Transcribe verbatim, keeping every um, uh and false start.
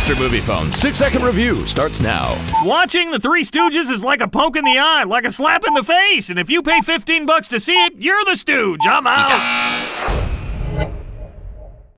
Mister Movie Phone six second review starts now. Watching The Three Stooges is like a poke in the eye, like a slap in the face, and if you pay fifteen bucks to see it, you're the stooge. I'm out.